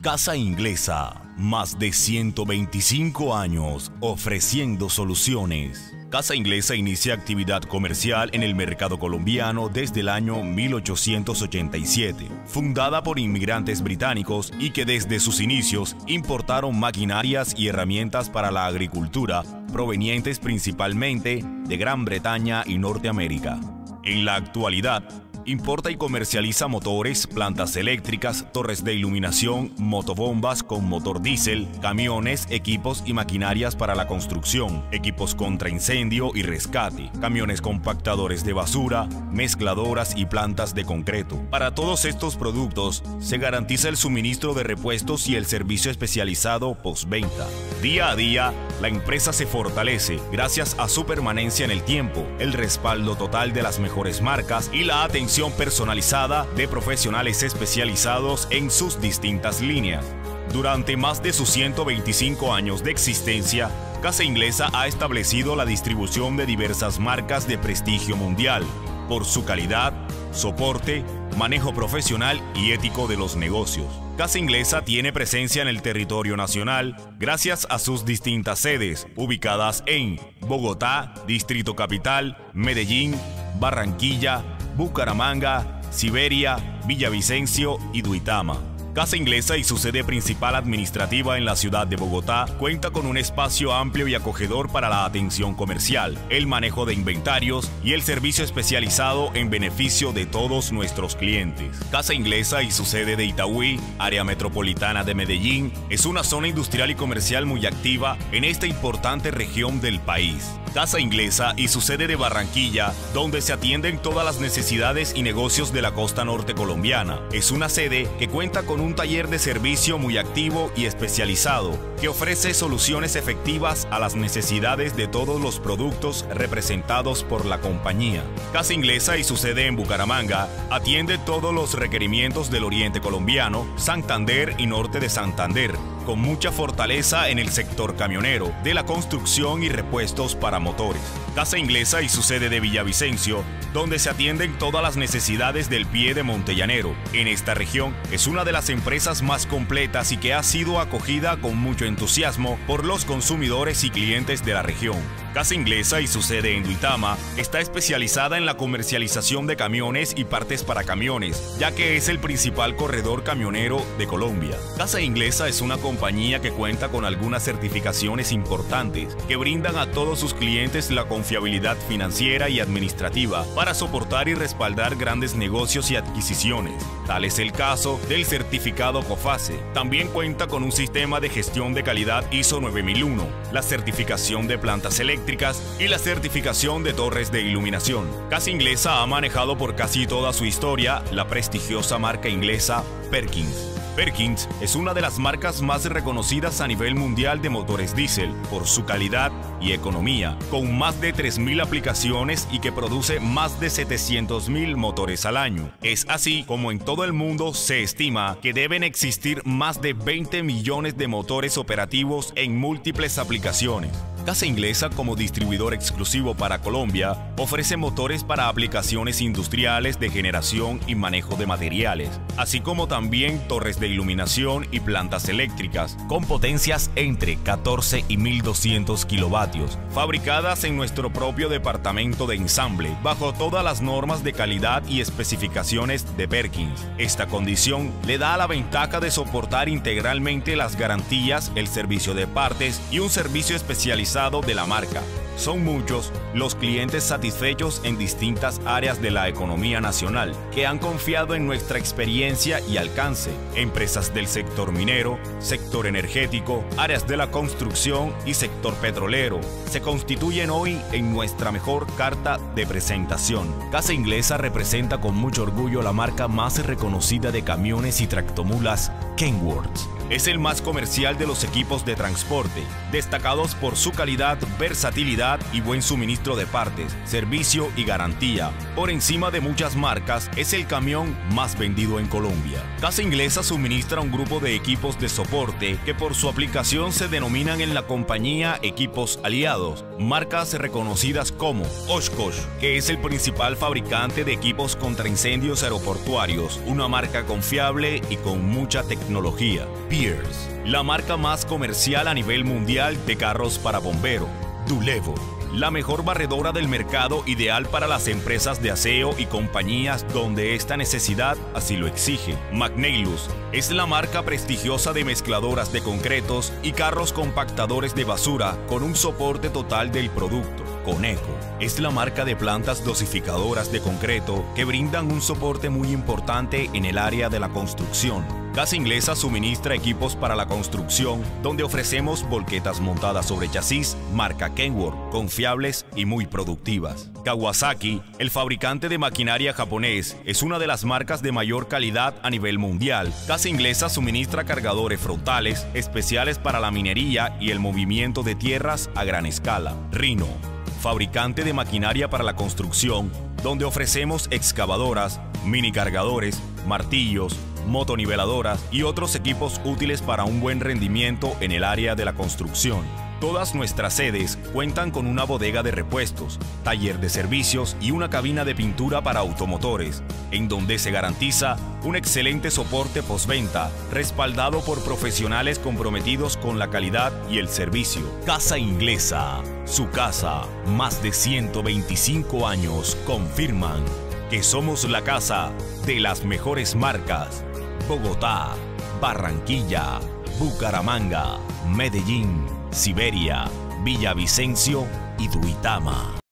Casa Inglesa, más de 125 años ofreciendo soluciones. Casa Inglesa inicia actividad comercial en el mercado colombiano desde el año 1887, fundada por inmigrantes británicos y que desde sus inicios importaron maquinarias y herramientas para la agricultura provenientes principalmente de Gran Bretaña y Norteamérica. En la actualidad, importa y comercializa motores, plantas eléctricas, torres de iluminación, motobombas con motor diésel, camiones, equipos y maquinarias para la construcción, equipos contra incendio y rescate, camiones compactadores de basura, mezcladoras y plantas de concreto. Para todos estos productos se garantiza el suministro de repuestos y el servicio especializado postventa. Día a día, la empresa se fortalece gracias a su permanencia en el tiempo, el respaldo total de las mejores marcas y la atención personalizada de profesionales especializados en sus distintas líneas. Durante más de sus 125 años de existencia, Casa Inglesa ha establecido la distribución de diversas marcas de prestigio mundial por su calidad, soporte, manejo profesional y ético de los negocios. Casa Inglesa tiene presencia en el territorio nacional gracias a sus distintas sedes, ubicadas en Bogotá, Distrito Capital, Medellín, Barranquilla, Bucaramanga, Siberia, Villavicencio y Duitama. Casa Inglesa y su sede principal administrativa en la ciudad de Bogotá cuenta con un espacio amplio y acogedor para la atención comercial, el manejo de inventarios y el servicio especializado en beneficio de todos nuestros clientes. Casa Inglesa y su sede de Itagüí, área metropolitana de Medellín, es una zona industrial y comercial muy activa en esta importante región del país. Casa Inglesa y su sede de Barranquilla, donde se atienden todas las necesidades y negocios de la costa norte colombiana. Es una sede que cuenta con un taller de servicio muy activo y especializado, que ofrece soluciones efectivas a las necesidades de todos los productos representados por la compañía. Casa Inglesa y su sede en Bucaramanga atiende todos los requerimientos del oriente colombiano, Santander y norte de Santander, con mucha fortaleza en el sector camionero, de la construcción y repuestos para motores. Casa Inglesa y su sede de Villavicencio, donde se atienden todas las necesidades del pie de montellanero. En esta región es una de las empresas más completas y que ha sido acogida con mucho entusiasmo por los consumidores y clientes de la región. Casa Inglesa y su sede en Duitama está especializada en la comercialización de camiones y partes para camiones, ya que es el principal corredor camionero de Colombia. Casa Inglesa es una compañía que cuenta con algunas certificaciones importantes que brindan a todos sus clientes la confiabilidad financiera y administrativa para soportar y respaldar grandes negocios y adquisiciones. Tal es el caso del certificado COFACE. También cuenta con un sistema de gestión de calidad ISO 9001, la certificación de plantas eléctricas y la certificación de torres de iluminación. Casa Inglesa ha manejado por casi toda su historia la prestigiosa marca inglesa Perkins. Perkins es una de las marcas más reconocidas a nivel mundial de motores diésel por su calidad y economía, con más de 3.000 aplicaciones y que produce más de 700.000 motores al año. Es así como en todo el mundo se estima que deben existir más de 20 millones de motores operativos en múltiples aplicaciones. Casa Inglesa, como distribuidor exclusivo para Colombia, ofrece motores para aplicaciones industriales de generación y manejo de materiales, así como también torres de iluminación y plantas eléctricas con potencias entre 14 y 1200 kilovatios, fabricadas en nuestro propio departamento de ensamble, bajo todas las normas de calidad y especificaciones de Perkins. Esta condición le da la ventaja de soportar integralmente las garantías, el servicio de partes y un servicio especializado de la marca. Son muchos los clientes satisfechos en distintas áreas de la economía nacional que han confiado en nuestra experiencia y alcance. Empresas del sector minero, sector energético, áreas de la construcción y sector petrolero se constituyen hoy en nuestra mejor carta de presentación. Casa Inglesa representa con mucho orgullo la marca más reconocida de camiones y tractomulas, Kenworth. Es el más comercial de los equipos de transporte, destacados por su calidad, versatilidad y buen suministro de partes, servicio y garantía. Por encima de muchas marcas, es el camión más vendido en Colombia. Casa Inglesa suministra un grupo de equipos de soporte que por su aplicación se denominan en la compañía equipos aliados, marcas reconocidas como Oshkosh, que es el principal fabricante de equipos contra incendios aeroportuarios, una marca confiable y con mucha tecnología. Pierce, la marca más comercial a nivel mundial de carros para bombero. Dulevo, la mejor barredora del mercado, ideal para las empresas de aseo y compañías donde esta necesidad así lo exige. McNeilus es la marca prestigiosa de mezcladoras de concretos y carros compactadores de basura con un soporte total del producto. Coneco es la marca de plantas dosificadoras de concreto que brindan un soporte muy importante en el área de la construcción. Casa Inglesa suministra equipos para la construcción, donde ofrecemos volquetas montadas sobre chasis marca Kenworth, confiables y muy productivas. Kawasaki, el fabricante de maquinaria japonés, es una de las marcas de mayor calidad a nivel mundial. Casa Inglesa suministra cargadores frontales especiales para la minería y el movimiento de tierras a gran escala. Rhino, fabricante de maquinaria para la construcción, donde ofrecemos excavadoras, mini cargadores, martillos, motoniveladoras y otros equipos útiles para un buen rendimiento en el área de la construcción. Todas nuestras sedes cuentan con una bodega de repuestos, taller de servicios y una cabina de pintura para automotores, en donde se garantiza un excelente soporte postventa, respaldado por profesionales comprometidos con la calidad y el servicio. Casa Inglesa, su casa, más de 125 años confirman que somos la casa de las mejores marcas. Bogotá, Barranquilla, Bucaramanga, Medellín, Siberia, Villavicencio y Duitama.